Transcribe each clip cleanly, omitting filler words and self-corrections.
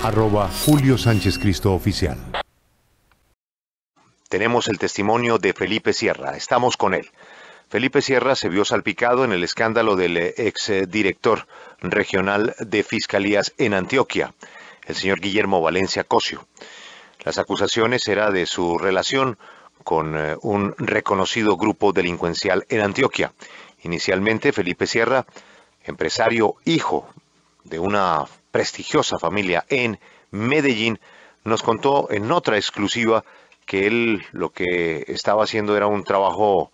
@Julio Sánchez Cristo Oficial. Tenemos el testimonio de Felipe Sierra. Estamos con él. Felipe Sierra se vio salpicado en el escándalo del exdirector regional de Fiscalías en Antioquia, el señor Guillermo Valencia Cosio. Las acusaciones eran de su relación con un reconocido grupo delincuencial en Antioquia. Inicialmente, Felipe Sierra, empresario, hijo de una prestigiosa familia en Medellín, nos contó en otra exclusiva que él lo que estaba haciendo era un trabajo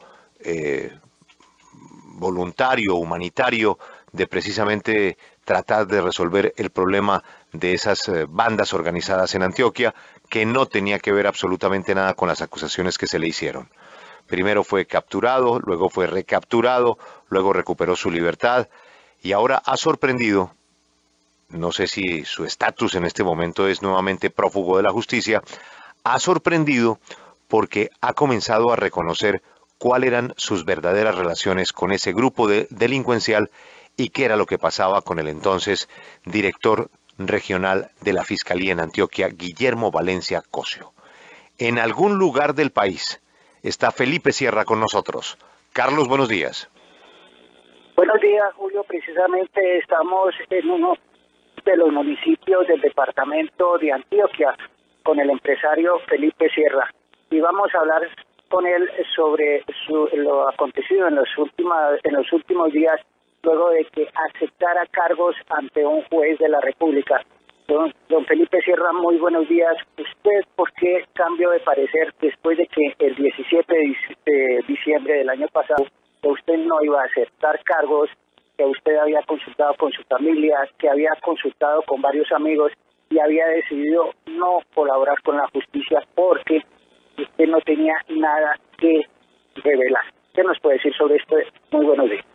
voluntario, humanitario, de precisamente tratar de resolver el problema de esas bandas organizadas en Antioquia, que no tenía que ver absolutamente nada con las acusaciones que se le hicieron. Primero fue capturado, luego fue recapturado, luego recuperó su libertad y ahora ha sorprendido, no sé si su estatus en este momento es nuevamente prófugo de la justicia, ha sorprendido porque ha comenzado a reconocer cuáles eran sus verdaderas relaciones con ese grupo delincuencial y qué era lo que pasaba con el entonces director regional de la Fiscalía en Antioquia, Guillermo Valencia Cosio. En algún lugar del país está Felipe Sierra con nosotros. Carlos, buenos días. Buenos días, Julio. Precisamente estamos en uno de los municipios del departamento de Antioquia con el empresario Felipe Sierra y vamos a hablar con él sobre lo acontecido en los últimos días luego de que aceptara cargos ante un juez de la República. Don Felipe Sierra, muy buenos días. ¿Usted por qué cambió de parecer después de que el 17 de diciembre del año pasado que usted no iba a aceptar cargos, que usted había consultado con su familia, que había consultado con varios amigos y había decidido no colaborar con la justicia porque usted no tenía nada que revelar? ¿Qué nos puede decir sobre esto? Muy buenos días.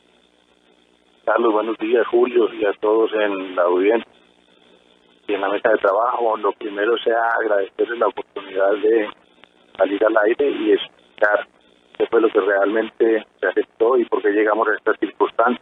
Carlos, buenos días, Julio, y a todos en la audiencia y en la mesa de trabajo. Lo primero sea agradecerles la oportunidad de salir al aire y explicar qué fue lo que realmente se aceptó y por qué llegamos a estas circunstancias.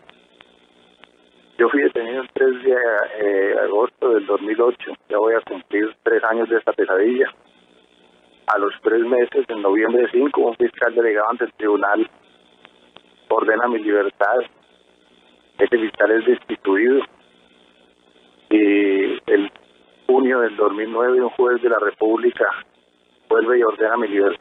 Yo fui detenido el 3 de agosto del 2008, ya voy a cumplir 3 años de esta pesadilla. A los 3 meses, en noviembre 5, un fiscal delegado ante el tribunal ordena mi libertad. Ese fiscal es destituido y el junio del 2009 un juez de la República vuelve y ordena mi libertad.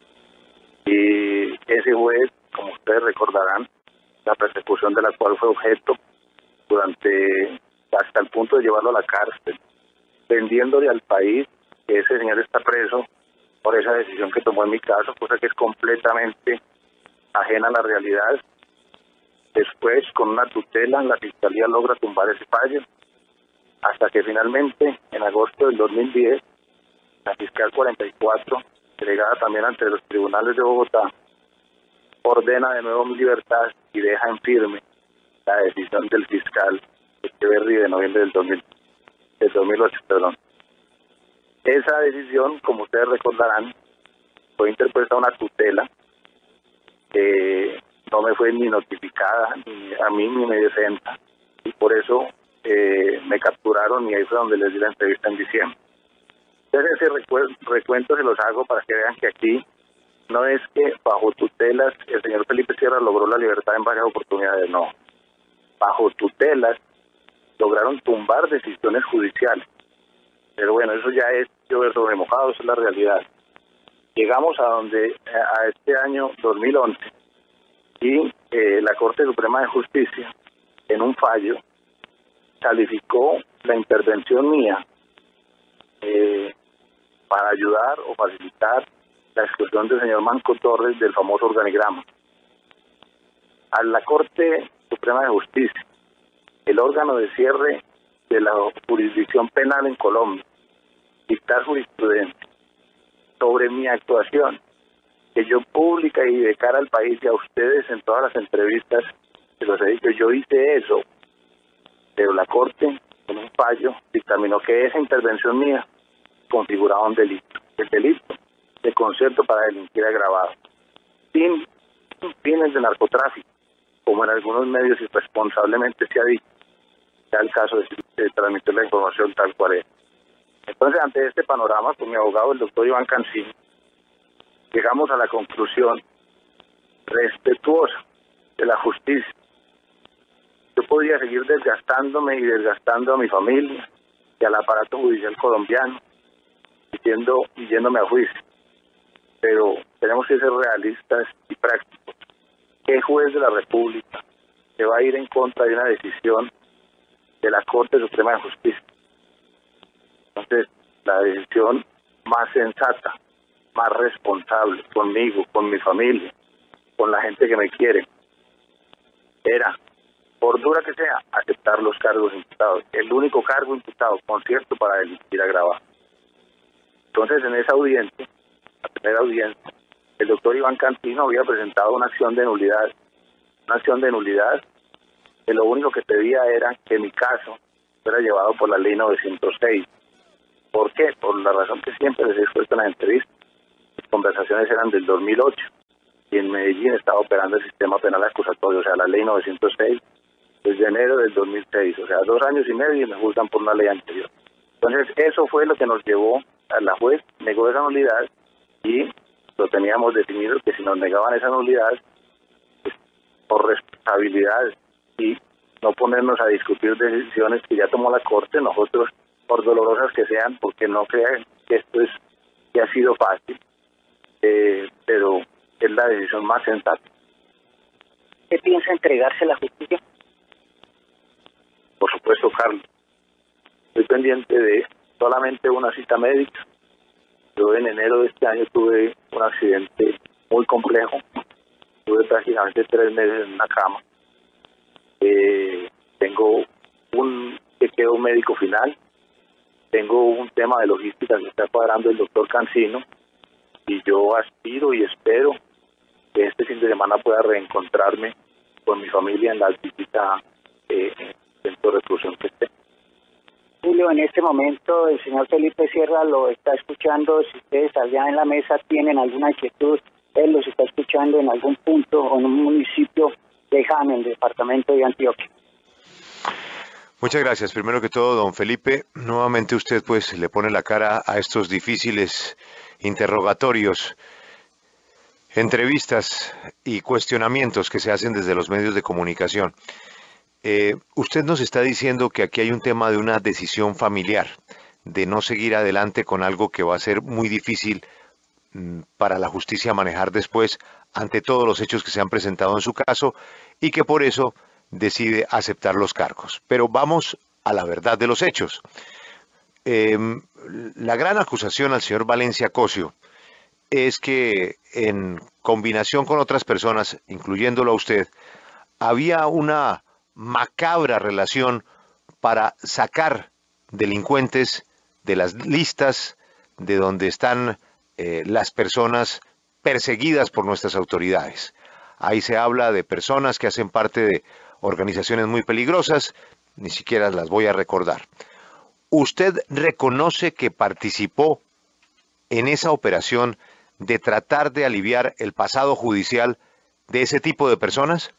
Y ese juez, como ustedes recordarán, la persecución de la cual fue objeto hasta el punto de llevarlo a la cárcel, vendiéndole al país que ese señor está preso por esa decisión que tomó en mi caso, cosa que es completamente ajena a la realidad. Después, con una tutela, la Fiscalía logra tumbar ese fallo, hasta que finalmente, en agosto del 2010, la fiscal 44, delegada también ante los tribunales de Bogotá, ordena de nuevo mi libertad y deja en firme la decisión del fiscal Echeverri de noviembre del 2008. Esa decisión, como ustedes recordarán, fue interpuesta una tutela que no me fue ni notificada ni a mí ni me defensa, y por eso me capturaron y ahí fue donde les di la entrevista en diciembre. Entonces ese recuento se los hago para que vean que aquí no es que bajo tutelas el señor Felipe Sierra logró la libertad en varias oportunidades, no. Bajo tutelas lograron tumbar decisiones judiciales. Pero bueno, eso ya es llover sobre mojado, eso es la realidad. Llegamos a este año 2011 y la Corte Suprema de Justicia, en un fallo, calificó la intervención mía para ayudar o facilitar la exclusión del señor Manco Torres del famoso organigrama. A la Corte Suprema de Justicia, el órgano de cierre de la jurisdicción penal en Colombia, dictar jurisprudencia sobre mi actuación, que yo pública y de cara al país y a ustedes en todas las entrevistas se los he dicho, yo hice eso, pero la Corte, en un fallo, dictaminó que esa intervención mía configuraba un delito, el delito de concierto para delinquir agravado, sin fines de narcotráfico, como en algunos medios irresponsablemente se ha dicho, sea el caso de transmitir la información tal cual es. Entonces, ante este panorama, con mi abogado, el doctor Iván Cancino, llegamos a la conclusión respetuosa de la justicia. Yo podría seguir desgastándome y desgastando a mi familia y al aparato judicial colombiano, yéndome a juicio. Pero tenemos que ser realistas y prácticos. ¿Qué juez de la República se va a ir en contra de una decisión de la Corte Suprema de Justicia? Entonces, la decisión más sensata, más responsable conmigo, con mi familia, con la gente que me quiere, era, por dura que sea, aceptar los cargos imputados. El único cargo imputado, concierto para delinquir agravado. Entonces, en esa audiencia, la primera audiencia, el doctor Iván Cancino había presentado una acción de nulidad. Una acción de nulidad que lo único que pedía era que mi caso fuera llevado por la ley 906. ¿Por qué? Por la razón que siempre les he expuesto en las entrevistas. Las conversaciones eran del 2008 y en Medellín estaba operando el sistema penal acusatorio, o sea, la ley 906, desde enero del 2006, o sea, 2 años y medio y me juzgan por una ley anterior. Entonces, eso fue lo que nos llevó a la juez, negó esa nulidad y lo teníamos definido que si nos negaban esa nulidad, pues, por responsabilidad y no ponernos a discutir decisiones que ya tomó la Corte, nosotros, por dolorosas que sean, porque no crean que esto que ha sido fácil, pero es la decisión más sensata. ¿Qué piensa entregarse a la justicia? Por supuesto, Carlos. Estoy pendiente de solamente una cita médica. Yo en enero de este año tuve un accidente muy complejo. Tuve prácticamente 3 meses en una cama. Tengo un chequeo médico final. Tengo un tema de logística que está cuadrando el doctor Cancino. Y yo aspiro y espero que este fin de semana pueda reencontrarme con mi familia en la visita centro de reclusión que esté. Julio, en este momento el señor Felipe Sierra lo está escuchando. Si ustedes allá en la mesa tienen alguna inquietud, él los está escuchando en algún punto o en un municipio lejano, en el departamento de Antioquia. Muchas gracias. Primero que todo, don Felipe, nuevamente usted pues le pone la cara a estos difíciles interrogatorios, entrevistas y cuestionamientos que se hacen desde los medios de comunicación. Usted nos está diciendo que aquí hay un tema de una decisión familiar, de no seguir adelante con algo que va a ser muy difícil para la justicia manejar después ante todos los hechos que se han presentado en su caso y que por eso decide aceptar los cargos. Pero vamos a la verdad de los hechos. La gran acusación al señor Valencia Cosio es que en combinación con otras personas, incluyéndolo a usted, había una macabra relación para sacar delincuentes de las listas de donde están las personas perseguidas por nuestras autoridades. Ahí se habla de personas que hacen parte de organizaciones muy peligrosas, ni siquiera las voy a recordar. ¿Usted reconoce que participó en esa operación de tratar de aliviar el pasado judicial de ese tipo de personas?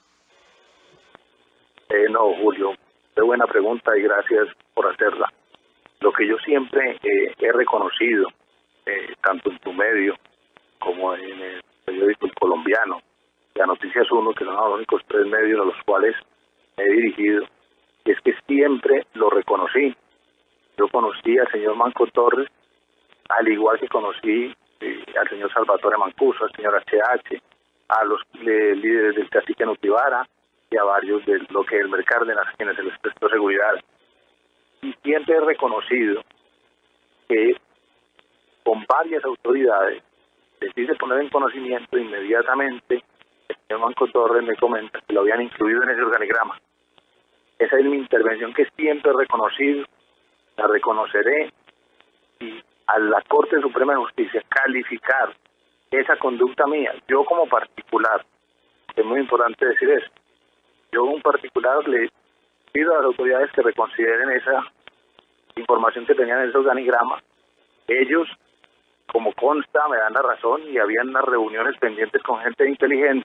No, Julio, qué buena pregunta y gracias por hacerla. Lo que yo siempre he reconocido, tanto en tu medio como en el periódico El Colombiano, la Noticias 1, que son los únicos 3 medios a los cuales me he dirigido, es que siempre lo reconocí. Yo conocí al señor Manco Torres, al igual que conocí al señor Salvatore Mancuso, al señor HH, a los líderes del cacique Nutibara y a varios del bloque del Mercárdenas, a quienes se les prestó seguridad. Y siempre he reconocido que con varias autoridades les hice poner en conocimiento inmediatamente. El señor Manco Torres me comenta que lo habían incluido en ese organigrama. Esa es mi intervención que siempre he reconocido, la reconoceré, y a la Corte Suprema de Justicia calificar esa conducta mía, yo como particular, es muy importante decir eso, yo como particular le pido a las autoridades que reconsideren esa información que tenían en ese organigrama. Ellos, como consta, me dan la razón y habían unas reuniones pendientes con gente inteligente,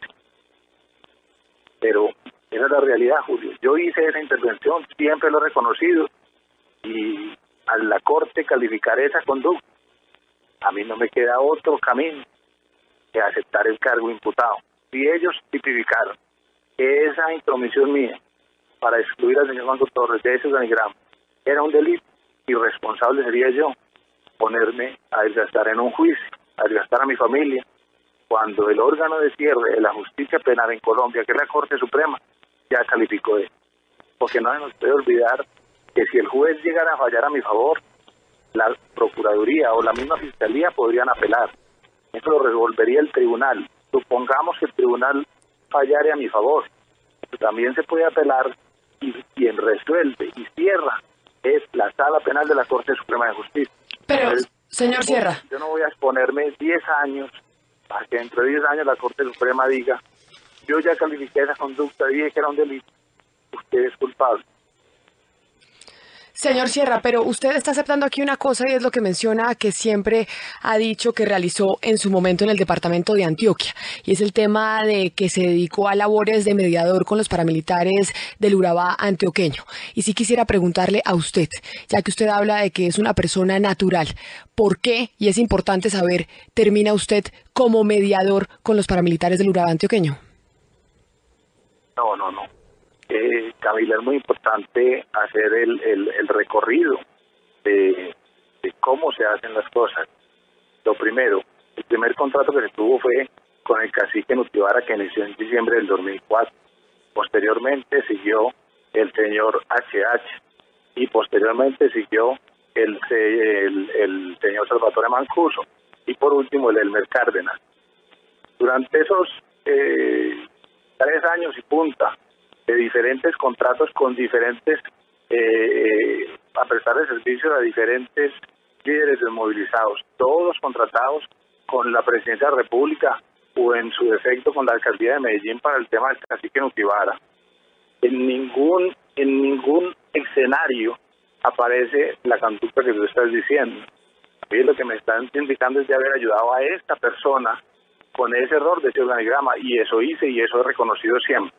pero esa es la realidad, Julio. Yo hice esa intervención, siempre lo he reconocido y a la Corte calificar esa conducta, a mí no me queda otro camino que aceptar el cargo imputado. Si ellos tipificaron que esa intromisión mía para excluir al señor Manco Torres de ese organigrama era un delito, irresponsable sería yo ponerme a desgastar en un juicio, a desgastar a mi familia, cuando el órgano de cierre de la justicia penal en Colombia, que es la Corte Suprema, ya calificó eso. Porque no se nos puede olvidar que si el juez llegara a fallar a mi favor, la Procuraduría o la misma Fiscalía podrían apelar. Eso lo resolvería el tribunal. Supongamos que el tribunal fallare a mi favor. También se puede apelar y quien resuelve y cierra es la Sala Penal de la Corte Suprema de Justicia. Pero, Entonces, señor Sierra. yo no voy a exponerme 10 años a que dentro de 10 años la Corte Suprema diga: yo ya califiqué esa conducta, dije que era un delito, usted es culpable. Señor Sierra, pero usted está aceptando aquí una cosa y es lo que menciona que siempre ha dicho que realizó en su momento en el departamento de Antioquia, y es el tema de que se dedicó a labores de mediador con los paramilitares del Urabá antioqueño. Y sí quisiera preguntarle a usted, ya que usted habla de que es una persona natural, ¿por qué, y es importante saber, termina usted como mediador con los paramilitares del Urabá antioqueño? No. Camila, es muy importante hacer el recorrido de cómo se hacen las cosas. Lo primero, el primer contrato que se tuvo fue con el cacique Nutibara, que inició en diciembre del 2004. Posteriormente siguió el señor HH y posteriormente siguió el señor Salvatore Mancuso y por último el Elmer Cárdenas. Durante esos 3 años y punta de diferentes contratos con diferentes, a prestar de servicio a diferentes líderes desmovilizados, todos contratados con la Presidencia de la República o en su defecto con la Alcaldía de Medellín para el tema del cacique Nutibara. En ningún escenario aparece la conducta que tú estás diciendo. A mí lo que me están indicando es de haber ayudado a esta persona con ese error de ese organigrama, y eso hice y eso he reconocido siempre.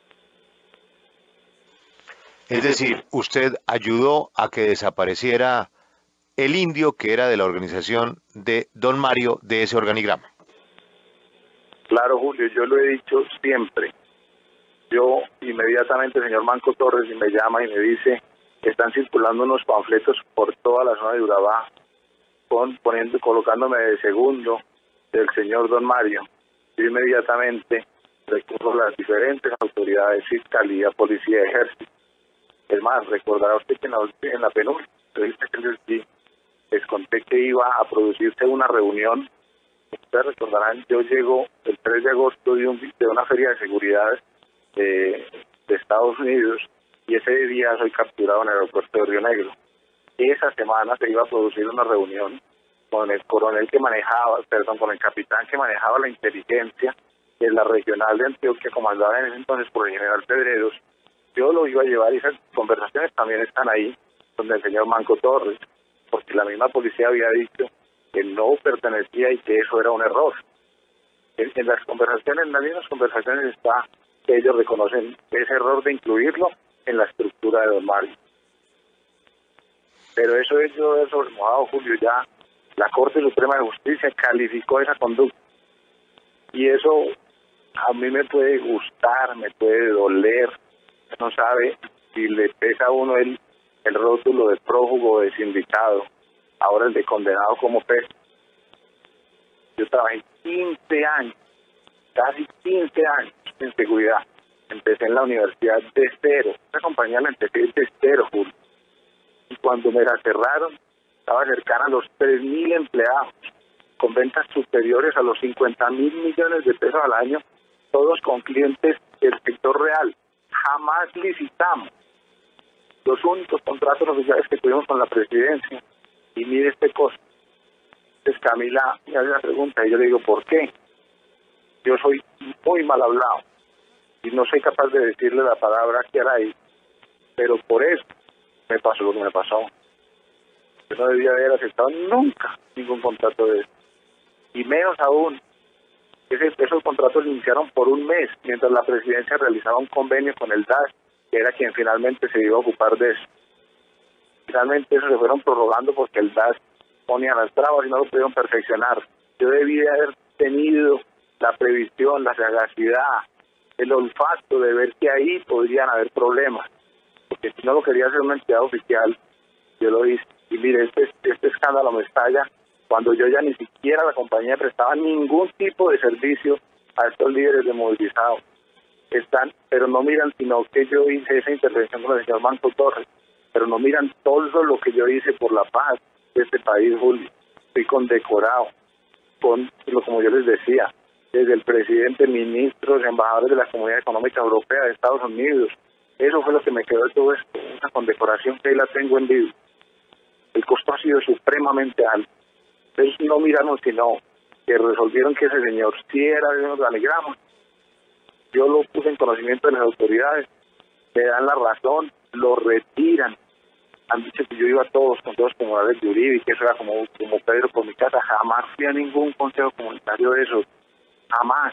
Es decir, usted ayudó a que desapareciera el indio que era de la organización de don Mario de ese organigrama. Claro, Julio, yo lo he dicho siempre. Yo inmediatamente, el señor Manco Torres me llama y me dice que están circulando unos panfletos por toda la zona de Urabá, colocándome de segundo del señor don Mario. Yo inmediatamente recurro a las diferentes autoridades, Fiscalía, Policía, Ejército. Es más, recordará usted que en la penúltima entrevista que les di, les conté que iba a producirse una reunión. Ustedes recordarán, yo llego el 3 de agosto de una feria de seguridad de Estados Unidos, y ese día soy capturado en el aeropuerto de Río Negro. Esa semana se iba a producir una reunión con el coronel que manejaba, con el capitán que manejaba la inteligencia de la regional de Antioquia, comandada en ese entonces por el general Pedreros. Yo lo iba a llevar y esas conversaciones también están ahí, donde el señor Manco Torres, porque la misma policía había dicho que no pertenecía y que eso era un error. En las mismas conversaciones está que ellos reconocen ese error de incluirlo en la estructura de don Mario. Pero eso es yo he sobremojado, Julio, ya la Corte Suprema de Justicia calificó esa conducta. Y eso a mí me puede gustar, me puede doler. No sabe si le pesa a uno el rótulo de prófugo o de sindicado, ahora el de condenado como pesa. Yo trabajé 15 años, casi 15 años en seguridad. Empecé en la universidad de cero. Esa compañía la empecé de cero, Julio. Y cuando me la cerraron, estaba cercana a los 3.000 empleados, con ventas superiores a los 50.000 millones de pesos al año, todos con clientes del sector real. Jamás licitamos. Los únicos contratos oficiales que tuvimos con la presidencia, y mire este costo. Entonces Camila me hace una pregunta y yo le digo, ¿por qué? Yo soy muy mal hablado y no soy capaz de decirle la palabra que era ahí, pero por eso me pasó lo que me pasó. Yo no debía haber aceptado nunca ningún contrato de eso, y menos aún esos contratos iniciaron por un mes mientras la presidencia realizaba un convenio con el DAS, que era quien finalmente se iba a ocupar de eso. Finalmente eso se fueron prorrogando porque el DAS ponía las trabas y no lo pudieron perfeccionar. Yo debía haber tenido la previsión, la sagacidad, el olfato de ver que ahí podrían haber problemas. Porque si no lo quería hacer una entidad oficial, yo lo hice. Y mire, este escándalo me estalla cuando yo ya ni siquiera la compañía prestaba ningún tipo de servicio a estos líderes de movilizados. Pero no miran sino que yo hice esa intervención con el señor Manco Torres, pero no miran todo lo que yo hice por la paz de este país, Julio. Fui condecorado, como yo les decía, desde el presidente, ministros, embajadores de la Comunidad Económica Europea de Estados Unidos. Eso fue lo que me quedó de todo esto, una condecoración que ahí la tengo en vivo. El costo ha sido supremamente alto. Ellos no miraron sino que resolvieron que ese señor sí era de unos organigramas. Yo lo puse en conocimiento de las autoridades, me dan la razón, lo retiran. Han dicho que yo iba a todos con todos comunales de Uribe y que eso era como Pedro por mi casa. Jamás fui a ningún consejo comunitario de eso, jamás.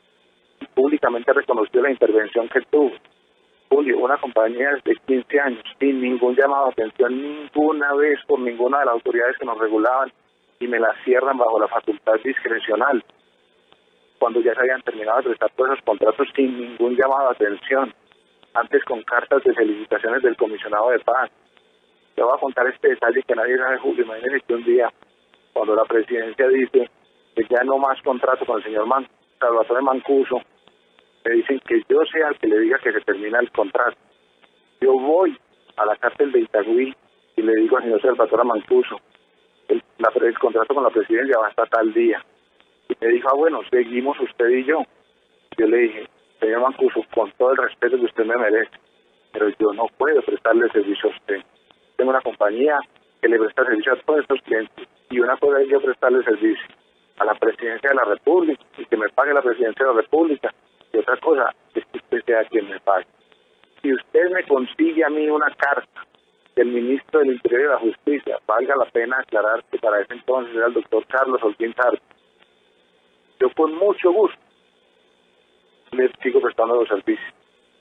Y públicamente reconoció la intervención que tuvo. Julio, una compañía de 15 años, sin ningún llamado de atención, ninguna vez por ninguna de las autoridades que nos regulaban, y me la cierran bajo la facultad discrecional, cuando ya se habían terminado de prestar todos esos contratos sin ningún llamado de atención, antes con cartas de felicitaciones del comisionado de paz. Te voy a contar este detalle que nadie sabe, Julio. Imagínense que un día, cuando la presidencia dice que ya no más contrato con el señor Salvatore Mancuso, me dicen que yo sea el que le diga que se termina el contrato. Yo voy a la cárcel de Itagüí y le digo al señor Salvatore Mancuso, el contrato con la presidencia va hasta tal día. Y me dijo, bueno, seguimos usted y yo. Yo le dije, señor Mancuso, con todo el respeto que usted me merece, pero yo no puedo prestarle servicio a usted. Tengo una compañía que le presta servicio a todos estos clientes, y una cosa es yo prestarle servicio a la presidencia de la República y que me pague la presidencia de la República, y otra cosa es que usted sea quien me pague. Si usted me consigue a mí una carta del ministro del Interior y de la Justicia, valga la pena aclarar que para ese entonces era el doctor Carlos Holguín Sartre, yo con mucho gusto le sigo prestando los servicios.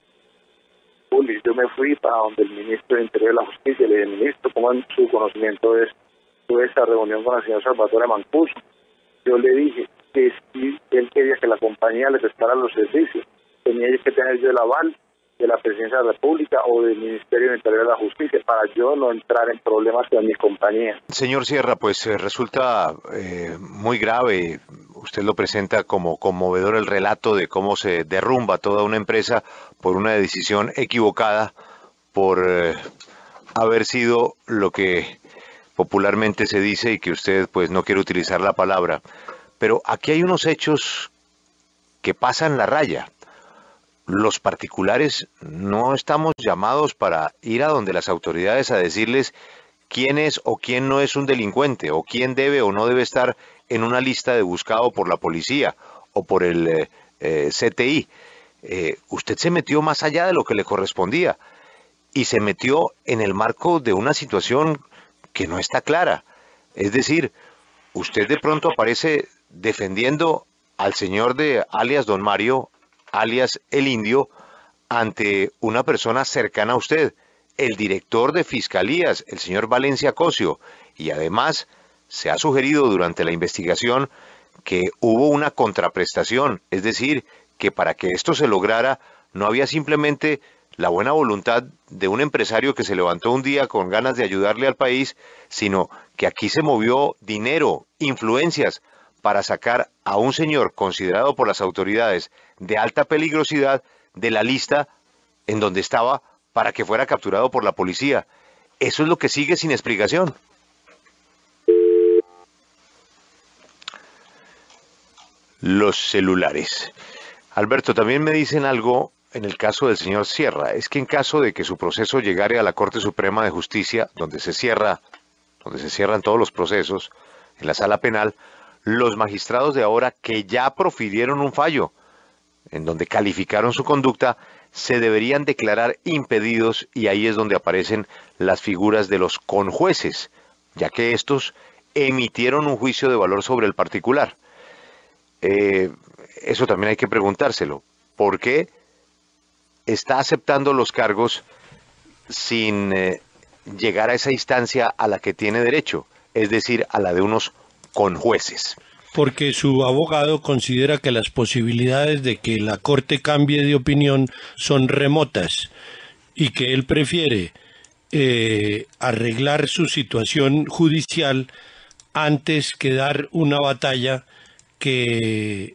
Juli, yo me fui para donde el ministro del Interior y de la Justicia, le dije, ministro, ¿cómo en su conocimiento tuve esta reunión con el señor Salvatore Mancuso? Yo le dije que si él quería que la compañía le prestara los servicios, tenía que tener yo el aval de la Presidencia de la República o del Ministerio del Interior y de la Justicia para yo no entrar en problemas con mi compañía. Señor Sierra, pues resulta muy grave. Usted lo presenta como conmovedor el relato de cómo se derrumba toda una empresa por una decisión equivocada, por haber sido lo que popularmente se dice y que usted pues no quiere utilizar la palabra. Pero aquí hay unos hechos que pasan la raya. Los particulares no estamos llamados para ir a donde las autoridades a decirles quién es o quién no es un delincuente, o quién debe o no debe estar en una lista de buscado por la policía o por el CTI. Usted se metió más allá de lo que le correspondía y se metió en el marco de una situación que no está clara. Es decir, usted de pronto aparece defendiendo al señor de alias Don Mario, alias El Indio, ante una persona cercana a usted, el director de Fiscalías, el señor Valencia Cosio, y además se ha sugerido durante la investigación que hubo una contraprestación, es decir, que para que esto se lograra no había simplemente la buena voluntad de un empresario que se levantó un día con ganas de ayudarle al país, sino que aquí se movió dinero, influencias, para sacar a un señor considerado por las autoridades de alta peligrosidad de la lista en donde estaba para que fuera capturado por la policía. Eso es lo que sigue sin explicación. Los celulares. Alberto, también me dicen algo en el caso del señor Sierra. Es que en caso de que su proceso llegare a la Corte Suprema de Justicia, donde se cierran todos los procesos en la sala penal, los magistrados de ahora que ya profirieron un fallo en donde calificaron su conducta, se deberían declarar impedidos, y ahí es donde aparecen las figuras de los conjueces, ya que estos emitieron un juicio de valor sobre el particular. Eso también hay que preguntárselo. ¿Por qué está aceptando los cargos sin llegar a esa instancia a la que tiene derecho, es decir, a la de unos conjueces. Porque su abogado considera que las posibilidades de que la Corte cambie de opinión son remotas y que él prefiere arreglar su situación judicial antes que dar una batalla que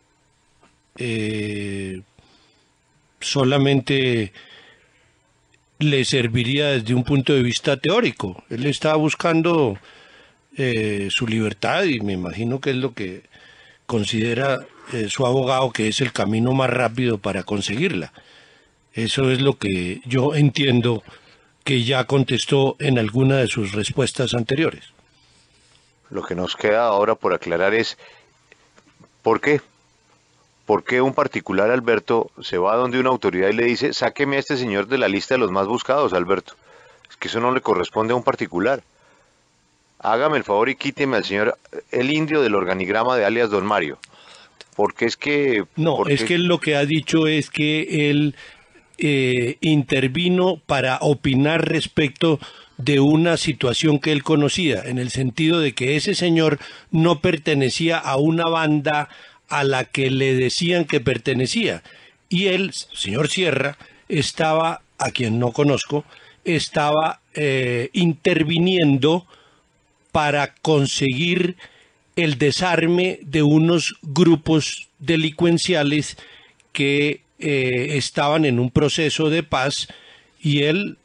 solamente le serviría desde un punto de vista teórico. Él está buscando su libertad y me imagino que es lo que considera su abogado que es el camino más rápido para conseguirla. Eso es lo que yo entiendo que ya contestó en alguna de sus respuestas anteriores. Lo que nos queda ahora por aclarar es ¿por qué? ¿Por qué un particular, Alberto, se va donde una autoridad y le dice, sáqueme a este señor de la lista de los más buscados, Alberto? Es que eso no le corresponde a un particular. Hágame el favor y quíteme al señor el indio del organigrama de alias Don Mario. Porque es que... No, es que él lo que ha dicho es que él intervino para opinar respecto de una situación que él conocía, en el sentido de que ese señor no pertenecía a una banda a la que le decían que pertenecía. Y él, señor Sierra, estaba, a quien no conozco, estaba interviniendo para conseguir el desarme de unos grupos delincuenciales que estaban en un proceso de paz y él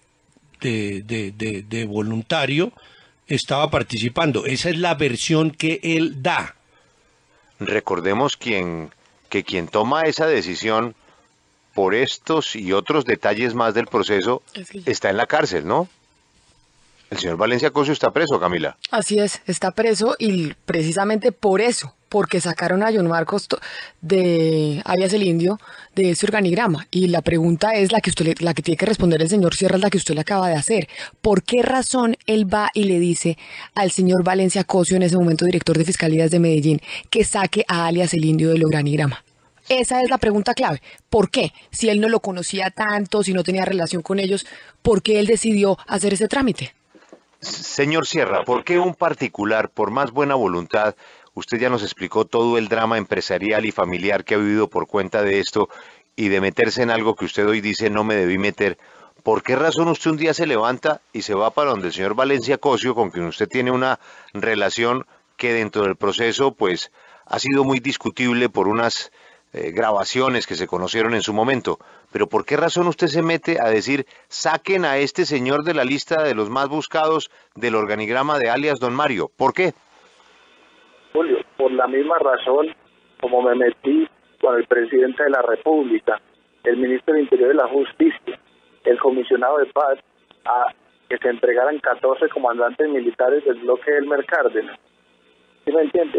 de voluntario estaba participando. Esa es la versión que él da. Recordemos que quien toma esa decisión por estos y otros detalles más del proceso está en la cárcel, ¿no? El señor Valencia Cosio está preso, Camila. Así es, está preso y precisamente por eso, porque sacaron a John Marcos de alias el Indio de ese organigrama. Y la pregunta es la que tiene que responder el señor Sierra, es la que usted le acaba de hacer. ¿Por qué razón él va y le dice al señor Valencia Cosio, en ese momento director de Fiscalías de Medellín, que saque a alias el Indio del organigrama? Esa es la pregunta clave. ¿Por qué? Si él no lo conocía tanto, si no tenía relación con ellos, ¿por qué él decidió hacer ese trámite? Señor Sierra, ¿por qué un particular, por más buena voluntad, usted ya nos explicó todo el drama empresarial y familiar que ha vivido por cuenta de esto y de meterse en algo que usted hoy dice no me debí meter? ¿Por qué razón usted un día se levanta y se va para donde el señor Valencia Cosio, con quien usted tiene una relación que dentro del proceso pues ha sido muy discutible por unas grabaciones que se conocieron en su momento? Pero ¿por qué razón usted se mete a decir saquen a este señor de la lista de los más buscados del organigrama de alias Don Mario? ¿Por qué? Julio, por la misma razón como me metí con el presidente de la República, el ministro del Interior y de la Justicia, el comisionado de paz, a que se entregaran 14 comandantes militares del bloque del Mercárdenas. ¿Sí me entiende?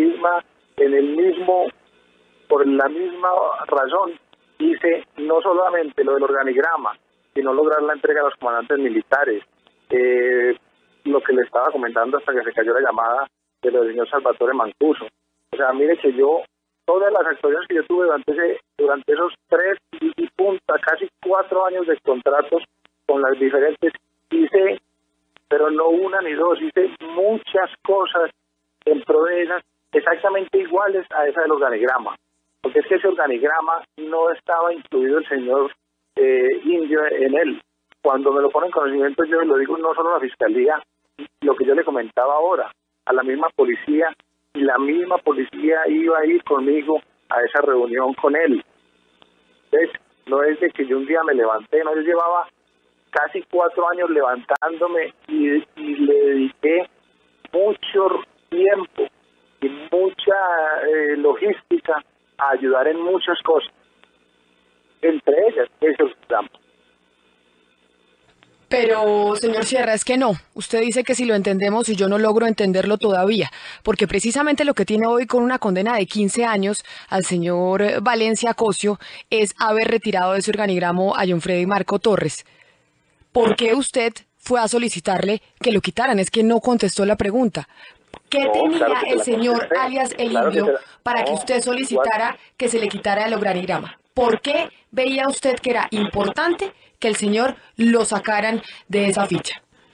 Por la misma razón hice no solamente lo del organigrama, sino lograr la entrega de los comandantes militares, lo que le estaba comentando hasta que se cayó la llamada de lo del señor Salvatore Mancuso. O sea, mire que yo, todas las actuaciones que yo tuve durante esos 3 y punta, casi 4 años de contratos con las diferentes, hice, pero no una ni dos, hice muchas cosas en pro de ellas, exactamente iguales a esa del organigrama. Porque es que ese organigrama no estaba incluido el señor Indio en él. Cuando me lo ponen en conocimiento, yo lo digo no solo a la Fiscalía, lo que yo le comentaba ahora, a la misma policía, y la misma policía iba a ir conmigo a esa reunión con él. Entonces, no es de que yo un día me levanté, no, yo llevaba casi 4 años levantándome y le dediqué mucho tiempo y mucha logística a ayudar en muchas cosas, entre ellas esos campos. Pero, señor Sierra, es que no. Usted dice que si lo entendemos y yo no logro entenderlo todavía, porque precisamente lo que tiene hoy con una condena de 15 años al señor Valencia Cosio es haber retirado de ese organigramo a John Freddy Marco Torres. ¿Por qué usted fue a solicitarle que lo quitaran? Es que no contestó la pregunta. ¿Qué tenía el señor alias el Indio para que usted solicitara que se le quitara el organigrama? ¿Por qué veía usted que era importante que el señor lo sacaran de esa ficha?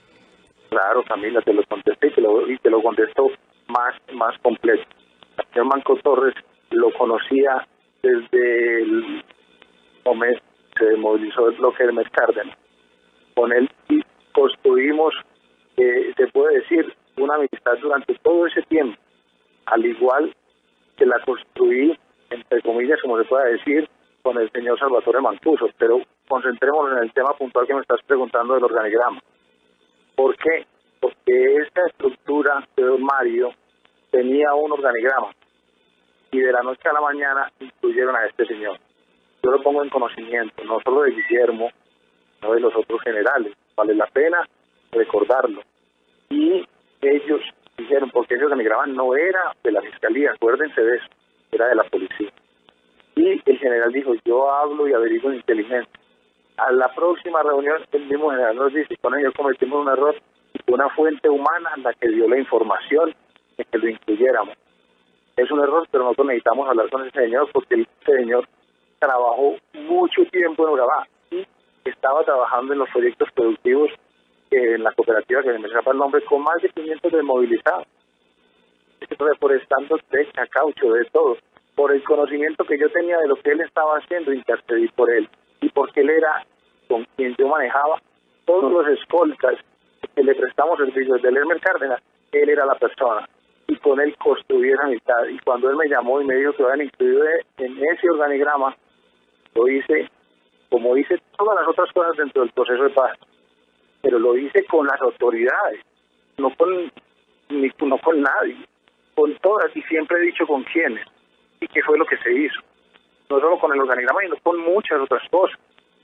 Claro, Camila, te lo contesté y te lo contesto más completo. El señor Manco Torres lo conocía desde el momento que se movilizó el bloque Hermes Cárdenas. Con él y construimos, se puede decir, una amistad durante todo ese tiempo, al igual que la construí, entre comillas, como se pueda decir, con el señor Salvatore Mancuso. Pero concentrémonos en el tema puntual que me estás preguntando del organigrama. ¿Por qué? Porque esta estructura de don Mario tenía un organigrama y de la noche a la mañana incluyeron a este señor. Yo lo pongo en conocimiento, no solo de Guillermo, sino de los otros generales. Vale la pena recordarlo. Y ellos dijeron, porque ese organigrama no era de la fiscalía, acuérdense de eso, era de la policía. Y el general dijo, yo hablo y averiguo en inteligencia. A la próxima reunión, el mismo general nos dice, con ellos cometimos un error, una fuente humana la que dio la información de que lo incluyéramos. Es un error, pero nosotros necesitamos hablar con ese señor porque el señor trabajó mucho tiempo en Urabá y estaba trabajando en los proyectos productivos en la cooperativa, que me escapa el nombre, con más de 500 desmovilizados, reforestando techa, caucho, de todo. Por el conocimiento que yo tenía de lo que él estaba haciendo, intercedí por él. Y porque él era con quien yo manejaba todos los escoltas que le prestamos servicios del Hermes Cárdenas, él era la persona. Y con él construí esa amistad. Y cuando él me llamó y me dijo que lo habían incluido en ese organigrama, lo hice como hice todas las otras cosas dentro del proceso de paz. Pero lo hice con las autoridades, no con nadie, con todas, y siempre he dicho con quiénes, y qué fue lo que se hizo. No solo con el organigrama, sino con muchas otras cosas.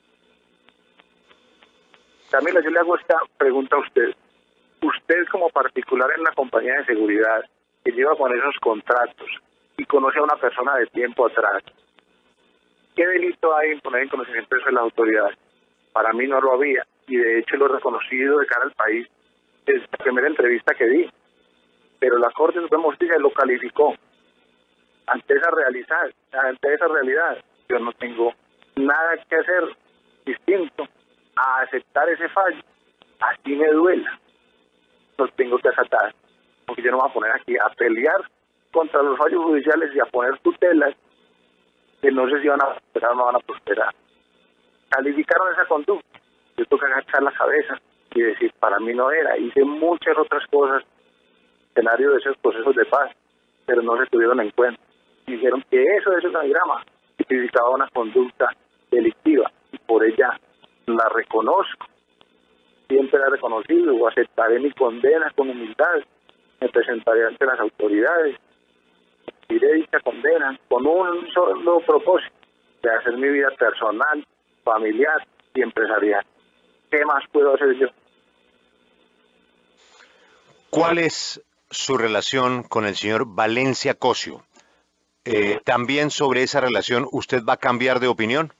Camila, yo le hago esta pregunta a usted. Usted como particular en una compañía de seguridad que lleva con esos contratos y conoce a una persona de tiempo atrás, ¿qué delito hay en poner en conocimiento de las autoridades? Para mí no lo había, y de hecho lo he reconocido de cara al país desde la primera entrevista que di. Pero la Corte Suprema de Justicia lo calificó. Ante esa realidad, yo no tengo nada que hacer distinto a aceptar ese fallo. Así me duela. Lo tengo que acatar. Porque yo no me voy a poner aquí a pelear contra los fallos judiciales y a poner tutelas que no sé si van a prosperar o no van a prosperar. Calificaron esa conducta. Yo tengo que agachar la cabeza y decir, para mí no era. Hice muchas otras cosas, escenario de esos procesos de paz, pero no se tuvieron en cuenta. Dijeron que eso de ese organigrama significaba una conducta delictiva y por ella la reconozco. Siempre la he reconocido o aceptaré mi condena con humildad. Me presentaré ante las autoridades, diré dicha condena con un solo propósito, de hacer mi vida personal, familiar y empresarial. ¿Qué más puedo hacer yo? ¿Cuál es su relación con el señor Valencia Cosio? También sobre esa relación, ¿usted va a cambiar de opinión?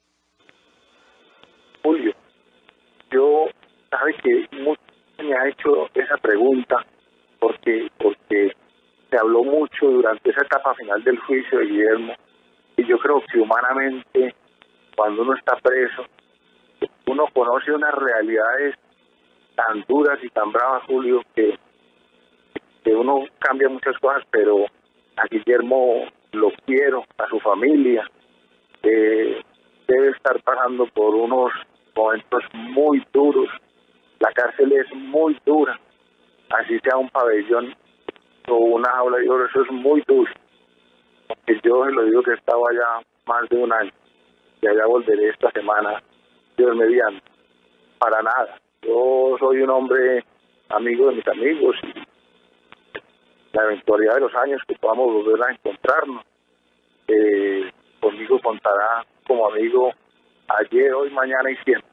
Julio, yo, sabe que mucho me ha hecho esa pregunta porque se habló mucho durante esa etapa final del juicio de Guillermo, y yo creo que humanamente, cuando uno está preso, uno conoce unas realidades tan duras y tan bravas, Julio, que uno cambia muchas cosas, pero a Guillermo lo quiero, a su familia, debe estar pasando por unos momentos muy duros. La cárcel es muy dura, así sea un pabellón o una jaula de oro, eso es muy duro. Porque yo se lo digo que he estado allá más de un año y allá volveré esta semana, Dios mediante. Para nada, yo soy un hombre amigo de mis amigos y la eventualidad de los años que podamos volver a encontrarnos, conmigo contará como amigo ayer, hoy, mañana y siempre.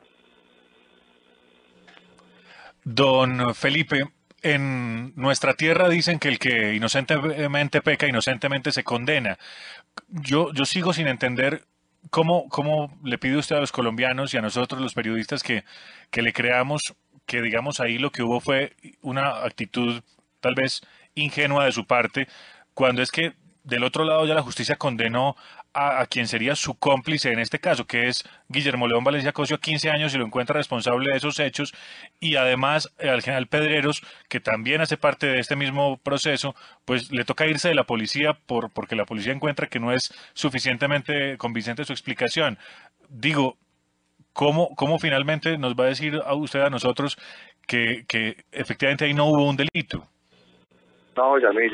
Don Felipe, en nuestra tierra dicen que el que inocentemente peca, inocentemente se condena. Yo sigo sin entender cómo le pide usted a los colombianos y a nosotros los periodistas que le creamos que, digamos, ahí lo que hubo fue una actitud tal vez ingenua de su parte, cuando es que del otro lado ya la justicia condenó a quien sería su cómplice en este caso, que es Guillermo León Valencia Cosio, a 15 años y lo encuentra responsable de esos hechos, y además al general Pedreros, que también hace parte de este mismo proceso, pues le toca irse de la policía porque la policía encuentra que no es suficientemente convincente su explicación. Digo, ¿cómo finalmente nos va a decir a usted, a nosotros, que efectivamente ahí no hubo un delito? No, Yamil,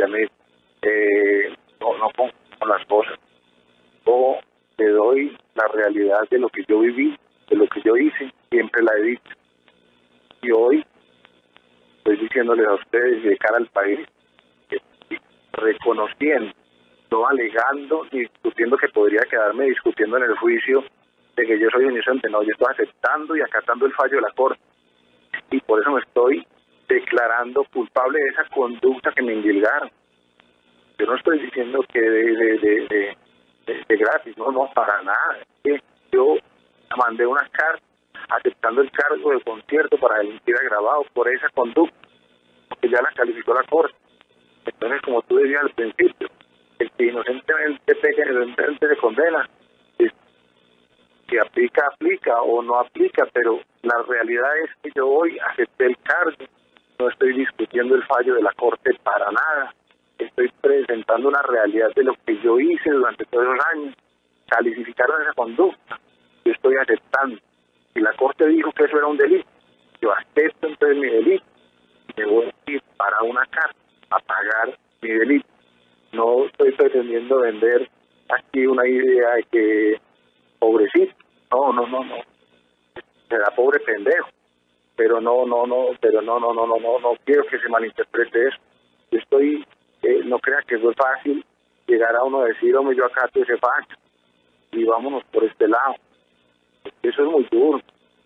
no pongo las cosas. Yo te doy la realidad de lo que yo viví, de lo que yo hice, siempre la he dicho. Y hoy estoy diciéndoles a ustedes y de cara al país, que reconociendo, no alegando ni discutiendo, que podría quedarme discutiendo en el juicio de que yo soy inocente. No, yo estoy aceptando y acatando el fallo de la Corte. Y por eso me estoy declarando culpable de esa conducta que me indilgaron. Yo no estoy diciendo que de gratis, no, para nada. Yo mandé una carta aceptando el cargo de concierto para delinquir agravado por esa conducta, porque ya la calificó la Corte. Entonces, como tú decías al principio, el que inocentemente peca, inocentemente se condena. Si aplica o no aplica, pero la realidad es que yo hoy acepté el cargo, no estoy discutiendo el fallo de la Corte para nada, estoy presentando una realidad de lo que yo hice durante todos los años. Calificaron esa conducta, yo estoy aceptando. Si la Corte dijo que eso era un delito, yo acepto entonces mi delito y me voy a ir para una casa a pagar mi delito. No estoy pretendiendo vender aquí una idea de que pobrecito, no, será pobre pendejo, pero no quiero que se malinterprete eso. Yo estoy, no crea que fue fácil llegar a uno a decir, hombre, yo acá te ese facho y vámonos por este lado. Eso es muy duro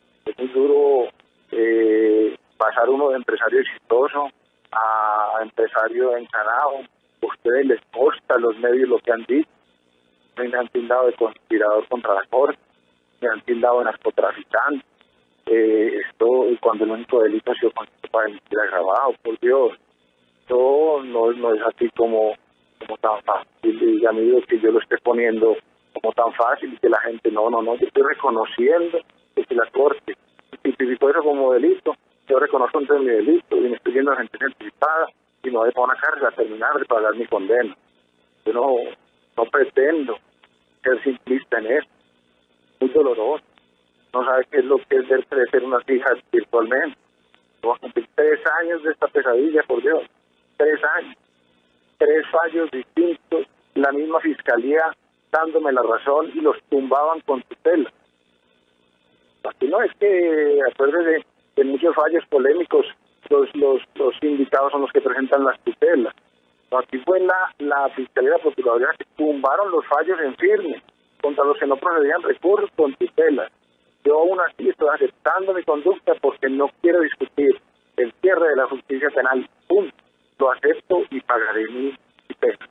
pasar uno de empresario exitoso a empresario encanado. A ustedes les consta, los medios, lo que han dicho. Me han tildado de conspirador contra la Corte, me han tildado de narcotraficante. Esto, y cuando el único delito ha sido para delinquir agravado, por Dios. Esto no es así como tan fácil. Y a mí que yo lo esté poniendo como tan fácil y que la gente no, yo estoy reconociendo que la Corte tipificó eso como delito. Yo reconozco entonces mi delito y me estoy yendo a gente anticipada y me voy a una cárcel a terminar de pagar mi condena. Yo no pretendo ser simplista en esto. Muy doloroso. No sabe qué es lo que es ver crecer unas hijas virtualmente. Voy a cumplir 3 años de esta pesadilla, por Dios. 3 años. 3 fallos distintos. La misma fiscalía dándome la razón y los tumbaban con tutela. Aquí no es que, acuérdese, en muchos fallos polémicos, los sindicados son los que presentan las tutelas. Aquí fue la Fiscalía y la Procuraduría que tumbaron los fallos en firme, contra los que no procedían recursos con tutela. Yo aún así estoy aceptando mi conducta porque no quiero discutir el cierre de la justicia penal. Punto. Lo acepto y pagaré mi pena.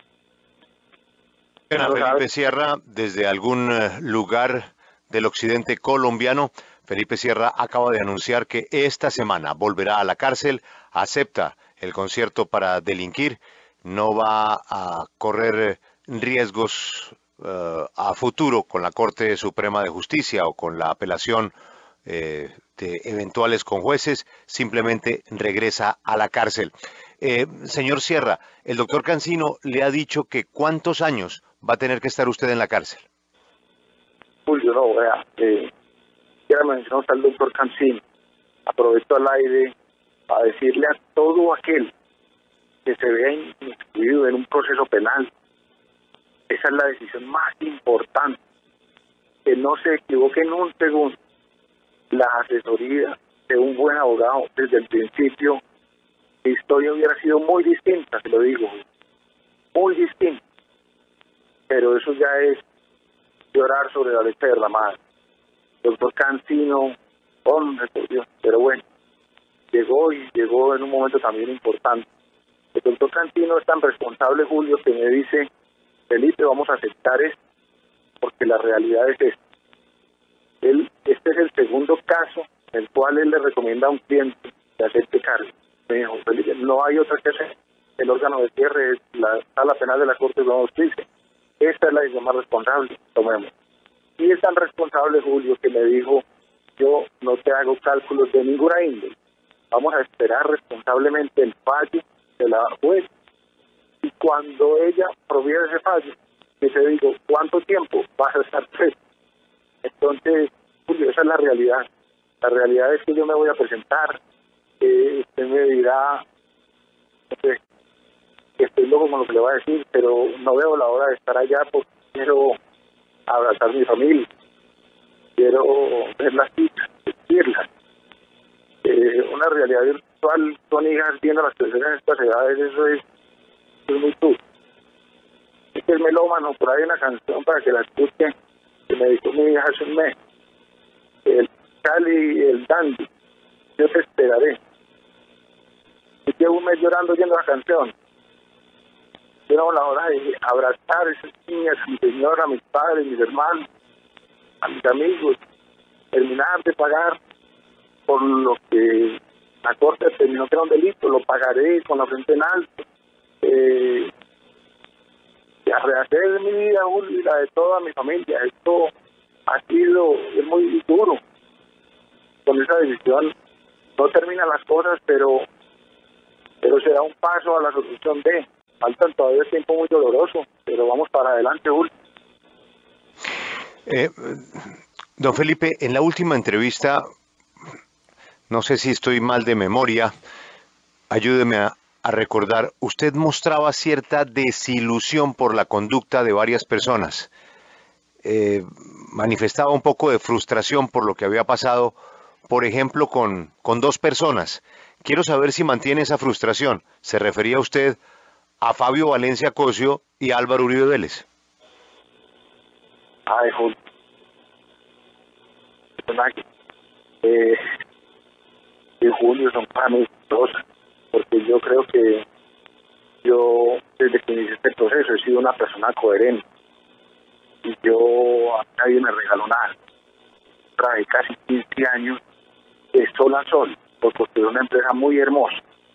Felipe Sierra, desde algún lugar del occidente colombiano, Felipe Sierra acaba de anunciar que esta semana volverá a la cárcel, acepta el concierto para delinquir, no va a correr riesgos a futuro con la Corte Suprema de Justicia o con la apelación de eventuales conjueces, simplemente regresa a la cárcel. Señor Sierra, el doctor Cancino le ha dicho que ¿cuántos años va a tener que estar usted en la cárcel? Julio, no, vea, quiero mencionar al doctor Cancino. Aprovecho al aire a decirle a todo aquel que se vea incluido en un proceso penal, esa es la decisión más importante, que no se equivoque en un segundo. La asesoría de un buen abogado desde el principio, la historia hubiera sido muy distinta, te lo digo, muy distinta, pero eso ya es llorar sobre la leche derramada. Doctor Cancino, hombre, por Dios, pero bueno, llegó en un momento también importante. El doctor Cancino es tan responsable, Julio, que me dice, Felipe, vamos a aceptar esto, porque la realidad es esta. Este es el segundo caso en el cual él le recomienda a un cliente que acepte cargo. Me dijo, Felipe, no hay otra que hacer. El órgano de cierre es la sala penal de la Corte de Justicia. Esta es la decisión más responsable, tomemos. Y es tan responsable, Julio, que me dijo, yo no te hago cálculos de ninguna índole. Vamos a esperar responsablemente el fallo de la juez. Y cuando ella proviera ese fallo, yo te digo, ¿cuánto tiempo vas a estar preso? Entonces, Julio, esa es la realidad. La realidad es que yo me voy a presentar. Usted me dirá, no sé, que estoy loco con lo que le voy a decir, pero no veo la hora de estar allá porque quiero abrazar a mi familia. Quiero ver las chicas, decirlas. Una realidad virtual con hijas viendo a las personas en estas edades, eso es muy duro. Es que el melómano, por ahí hay una canción para que la escuchen, que me dijo mi hija hace un mes, el Cali y el Dandy, yo te esperaré. Y llevo un mes llorando oyendo la canción. Llegamos la hora de abrazar a esas niñas, a mi señora, a mis padres, a mis hermanos, a mis amigos, terminar de pagar por lo que la Corte determinó que era un delito, lo pagaré con la frente en alto. A rehacer mi vida y la de toda mi familia. Esto es muy duro. Con esa decisión no terminan las cosas, pero será un paso a la solución de. Falta todavía tiempo muy doloroso, pero vamos para adelante, Julio. Don Felipe, en la última entrevista, no sé si estoy mal de memoria, ayúdeme a recordar, usted mostraba cierta desilusión por la conducta de varias personas. Manifestaba un poco de frustración por lo que había pasado, por ejemplo, con 2 personas. Quiero saber si mantiene esa frustración. ¿Se refería usted a Fabio Valencia Cosio y Álvaro Uribe Vélez? Ay, Julio. Julio son para mí dos, porque yo creo que yo, desde que inicié este proceso, he sido una persona coherente. Y a nadie me regaló nada. Traje casi 15 años de sol a sol, por construir una empresa muy hermosa.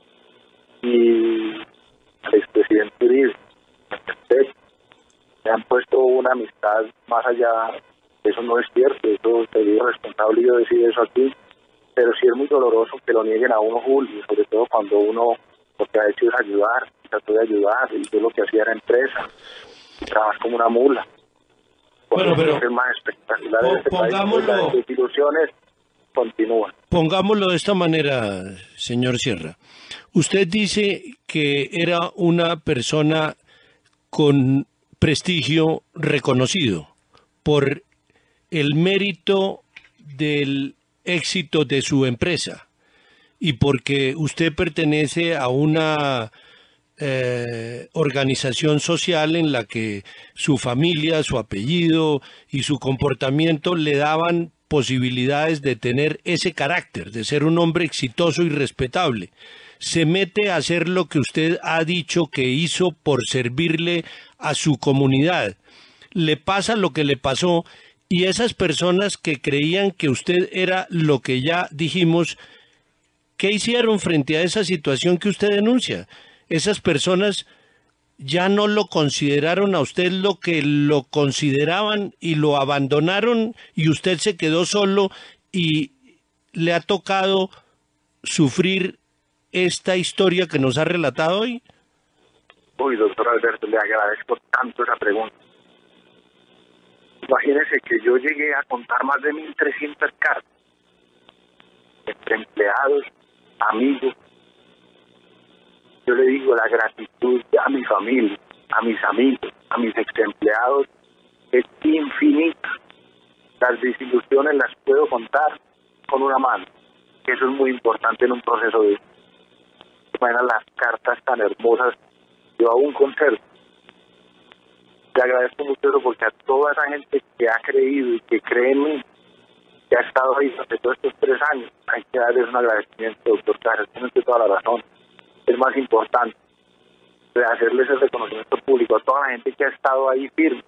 Y al expresidente Uribe, me han puesto una amistad más allá. Eso no es cierto, eso sería irresponsable yo decir eso aquí, pero sí es muy doloroso que lo nieguen a uno, Julio, sobre todo cuando uno lo que ha hecho es ayudar, trató de ayudar, y yo lo que hacía era empresa, y trabajar como una mula. Bueno, pero es más espectacular en este país, las desilusiones continúan. Pongámoslo de esta manera, señor Sierra. Usted dice que era una persona con prestigio reconocido por el mérito del éxito de su empresa y porque usted pertenece a una organización social en la que su familia, su apellido y su comportamiento le daban posibilidades de tener ese carácter, de ser un hombre exitoso y respetable. Se mete a hacer lo que usted ha dicho que hizo por servirle a su comunidad. Le pasa lo que le pasó. Y esas personas que creían que usted era lo que ya dijimos, ¿qué hicieron frente a esa situación que usted denuncia? Esas personas ya no lo consideraron a usted lo que lo consideraban y lo abandonaron y usted se quedó solo y le ha tocado sufrir esta historia que nos ha relatado hoy. Uy, doctor Alberto, le agradezco tanto esa pregunta. Imagínese que yo llegué a contar más de 1.300 cartas entre empleados, amigos. Yo le digo, la gratitud a mi familia, a mis amigos, a mis ex empleados es infinita. Las desilusiones las puedo contar con una mano. Eso es muy importante en un proceso de... Imagina las cartas tan hermosas, yo aún conservo. Le agradezco mucho eso porque a toda esa gente que ha creído y que cree en mí, que ha estado ahí durante todos estos 3 años, hay que darles un agradecimiento, doctor Carlos, tiene toda la razón. Es más importante de hacerles el reconocimiento público a toda la gente que ha estado ahí firme,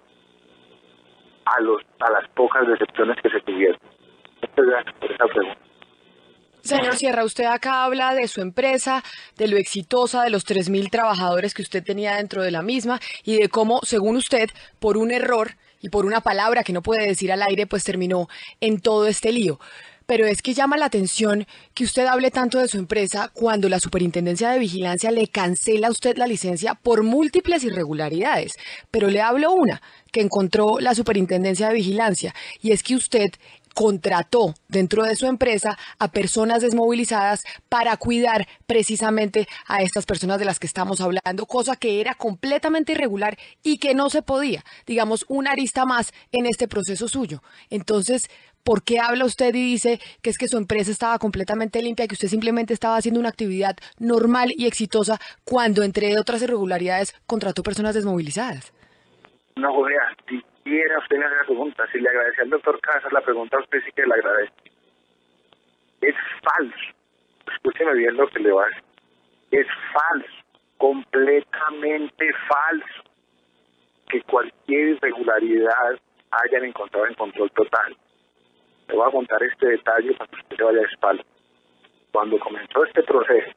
a las pocas decepciones que se tuvieron. Muchas gracias por esa pregunta. Señor Sierra, usted acá habla de su empresa, de lo exitosa, de los 3.000 trabajadores que usted tenía dentro de la misma y de cómo, según usted, por un error y por una palabra que no puede decir al aire, pues terminó en todo este lío. Pero es que llama la atención que usted hable tanto de su empresa cuando la Superintendencia de Vigilancia le cancela a usted la licencia por múltiples irregularidades. Pero le hablo una que encontró la Superintendencia de Vigilancia, y es que usted contrató dentro de su empresa a personas desmovilizadas para cuidar precisamente a estas personas de las que estamos hablando, cosa que era completamente irregular y que no se podía, digamos, una arista más en este proceso suyo. Entonces, ¿por qué habla usted y dice que es que su empresa estaba completamente limpia, que usted simplemente estaba haciendo una actividad normal y exitosa cuando, entre otras irregularidades, contrató personas desmovilizadas? No, vea, si quiera usted me hace la pregunta, si le agradece al doctor Casas la pregunta, a usted sí que le agradece. Es falso, escúcheme bien lo que le va a decir, es falso, completamente falso, que cualquier irregularidad hayan encontrado en Control Total. Le voy a contar este detalle para que usted se vaya de espalda. Cuando comenzó este proceso,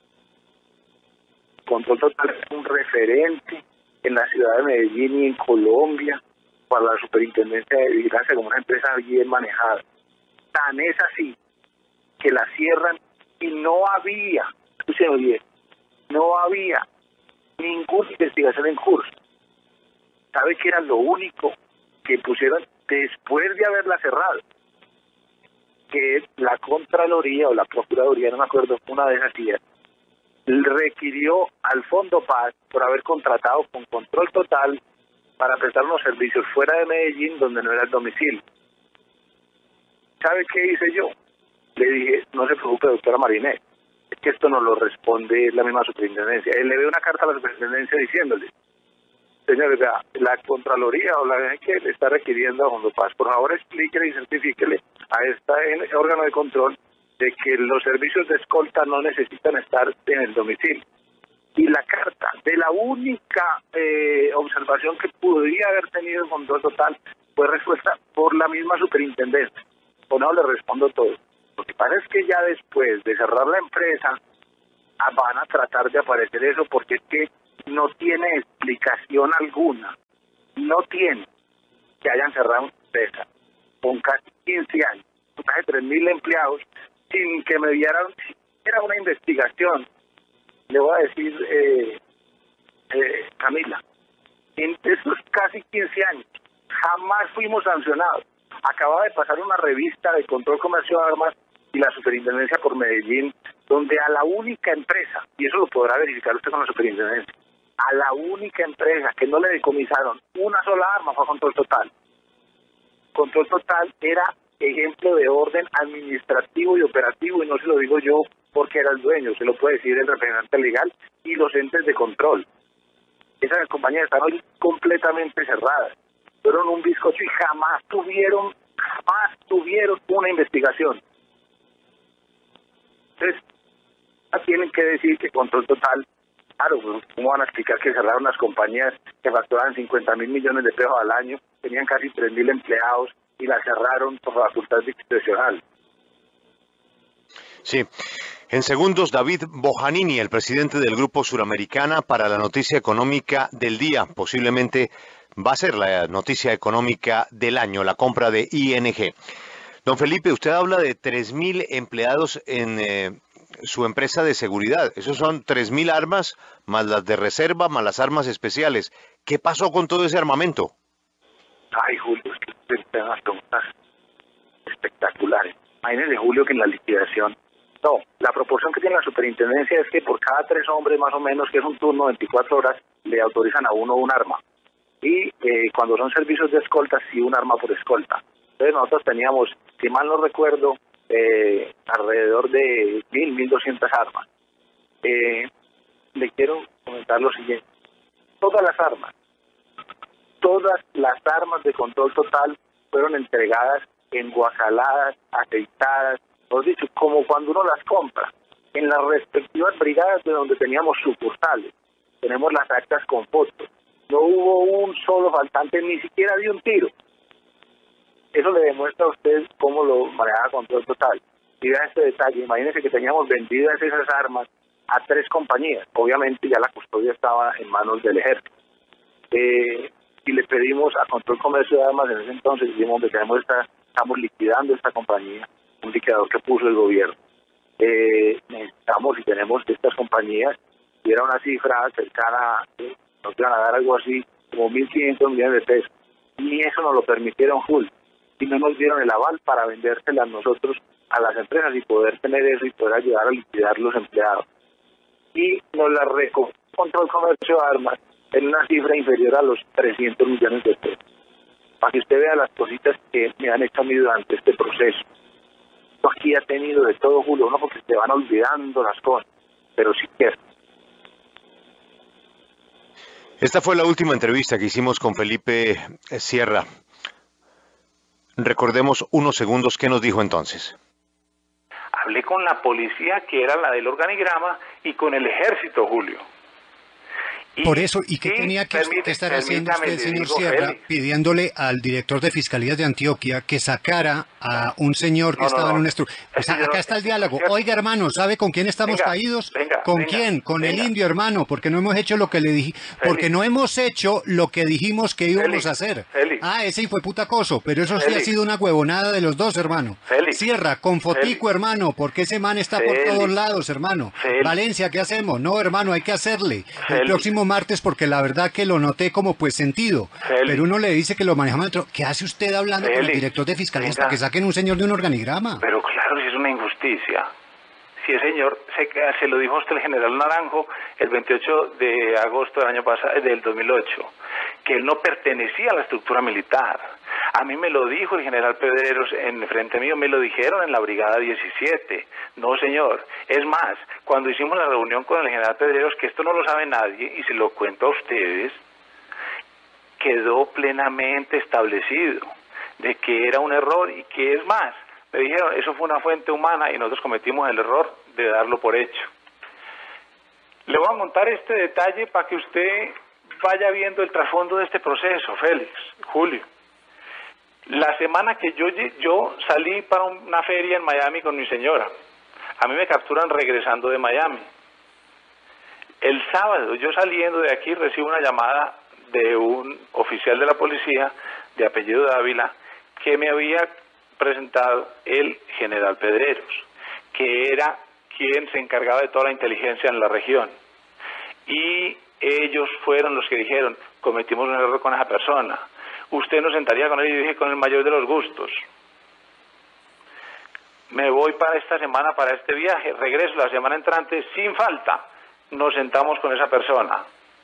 Control Total es un referente en la ciudad de Medellín y en Colombia para la Superintendencia de Vigilancia como una empresa bien manejada. Tan es así que la cierran y no había, escúcheme bien, no había ninguna investigación en curso. ¿Sabe qué era lo único que pusieron después de haberla cerrado? Que la Contraloría o la Procuraduría, no me acuerdo, una de esas días, requirió al Fondo Paz por haber contratado con Control Total para prestar unos servicios fuera de Medellín donde no era el domicilio. ¿Sabe qué hice yo? Le dije, no se preocupe, doctora Marinet, es que esto no lo responde la misma superintendencia. Él le ve una carta a la superintendencia diciéndole, señores, la Contraloría o la que le está requiriendo a Fondo Paz, por favor explíquele y certifíquele a este órgano de control de que los servicios de escolta no necesitan estar en el domicilio. Y la carta de la única observación que podría haber tenido el Control Total fue resuelta por la misma superintendencia. O no, le respondo todo. Lo que pasa es que ya después de cerrar la empresa van a tratar de aparecer eso, porque es que no tiene explicación alguna, no tiene que hayan cerrado una empresa con casi 15 años, con casi 3.000 empleados, sin que me dieran siquiera una investigación. Le voy a decir, Camila, en estos casi 15 años jamás fuimos sancionados. Acaba de pasar una revista de control comercio de armas y la superintendencia por Medellín, donde a la única empresa, y eso lo podrá verificar usted con la superintendencia, a la única empresa que no le decomisaron una sola arma fue a Control Total. Control Total era ejemplo de orden administrativo y operativo, y no se lo digo yo porque era el dueño, se lo puede decir el representante legal y los entes de control. Esas compañías están hoy completamente cerradas, fueron un bizcocho y jamás tuvieron una investigación. Entonces, tienen que decir que Control Total, claro, ¿cómo van a explicar que cerraron las compañías que facturaban 50.000 millones de pesos al año, tenían casi 3.000 empleados y las cerraron por facultad discrecional? Sí. En segundos, David Bojanini, el presidente del Grupo Suramericana, para la noticia económica del día. Posiblemente va a ser la noticia económica del año, la compra de ING. Don Felipe, usted habla de 3.000 empleados en su empresa de seguridad. Esos son 3.000 armas, más las de reserva, más las armas especiales. ¿Qué pasó con todo ese armamento? Ay, Julio, es que usted te da unas preguntas espectaculares. Imagínese, Julio, que en la liquidación, no, la proporción que tiene la superintendencia es que por cada 3 hombres más o menos, que es un turno de 24 horas, le autorizan a uno un arma. Y cuando son servicios de escolta, sí, un arma por escolta. Entonces nosotros teníamos, si mal no recuerdo, alrededor de 1.200 armas. Le quiero comentar lo siguiente. Todas las armas de Control Total fueron entregadas enguacaladas, aceitadas, os dicho, como cuando uno las compra, en las respectivas brigadas de donde teníamos sucursales. Tenemos las actas con fotos. No hubo un solo faltante, ni siquiera de un tiro. Eso le demuestra a usted cómo lo manejaba Control Total. Y vean este detalle, imagínense que teníamos vendidas esas armas a 3 compañías. Obviamente ya la custodia estaba en manos del ejército. Y le pedimos a Control Comercio de Armas en ese entonces, dijimos que estamos liquidando esta compañía, un liquidador que puso el gobierno. Necesitamos y tenemos que estas compañías, y era una cifra cercana, nos iban a dar algo así como 1.500 millones de pesos. Ni eso nos lo permitieron full. Y no nos dieron el aval para vendérselas nosotros a las empresas y poder tener eso y poder ayudar a liquidar los empleados. Y nos la recogió Control Comercio de Armas en una cifra inferior a los 300 millones de pesos. Para que usted vea las cositas que me han hecho a mí durante este proceso. Aquí ha tenido de todo, Julio, no porque se van olvidando las cosas, pero sí que... Esta fue la última entrevista que hicimos con Felipe Sierra. Recordemos unos segundos qué nos dijo entonces. Hablé con la policía, que era la del organigrama, y con el ejército, Julio. Por eso, ¿y qué tenía que estar haciendo usted, señor Sierra, pidiéndole al director de Fiscalías de Antioquia que sacara a un señor que estaba en una estructura? Pues acá está el diálogo. Oiga, hermano, ¿sabe con quién estamos caídos? ¿Con quién? Con el indio, hermano, porque no hemos hecho lo que le dije, porque no hemos hecho lo que dijimos que íbamos a hacer. Ese fue puta coso, pero eso sí ha sido una huevonada de los dos, hermano. Sierra, con fotico, hermano, porque ese man está por todos lados, hermano. Valencia, ¿qué hacemos? No, hermano, hay que hacerle. El próximo martes, porque la verdad que lo noté como pues sentido, pero uno le dice que lo manejamos dentro. ¿Qué hace usted hablando con el director de Fiscalía para que saquen un señor de un organigrama? Pero claro, si es una injusticia. Si el señor se lo dijo a usted el general Naranjo el 28 de agosto del año pasado, del 2008, que él no pertenecía a la estructura militar. A mí me lo dijo el general Pedreros en frente mío, me lo dijeron en la Brigada 17. No, señor. Es más, cuando hicimos la reunión con el general Pedreros, que esto no lo sabe nadie, y se lo cuento a ustedes, quedó plenamente establecido de que era un error y que es más. Me dijeron, eso fue una fuente humana y nosotros cometimos el error de darlo por hecho. Le voy a contar este detalle para que usted vaya viendo el trasfondo de este proceso, Félix, Julio. La semana que yo salí para una feria en Miami con mi señora, a mí me capturan regresando de Miami. El sábado, yo saliendo de aquí, recibo una llamada de un oficial de la policía de apellido Dávila que me había presentado el general Pedreros, que era quien se encargaba de toda la inteligencia en la región. Y ellos fueron los que dijeron, cometimos un error con esa persona. Usted nos sentaría con él, y yo dije, con el mayor de los gustos. Me voy para esta semana, para este viaje, regreso la semana entrante, sin falta, nos sentamos con esa persona.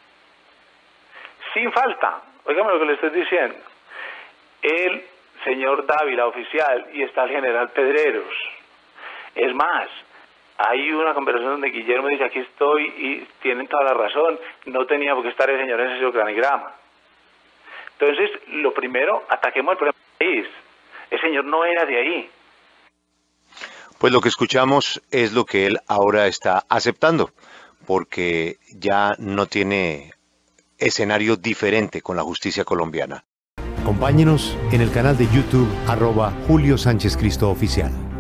Sin falta, óigame lo que le estoy diciendo. El señor Dávila, oficial, y está el general Pedreros. Es más, hay una conversación donde Guillermo dice, aquí estoy, y tienen toda la razón, no tenía por qué estar el señor en ese organigrama. Entonces, lo primero, ataquemos el problema del país. El señor no era de ahí. Pues lo que escuchamos es lo que él ahora está aceptando, porque ya no tiene escenario diferente con la justicia colombiana. Acompáñenos en el canal de YouTube @Julio Sánchez Cristo Oficial.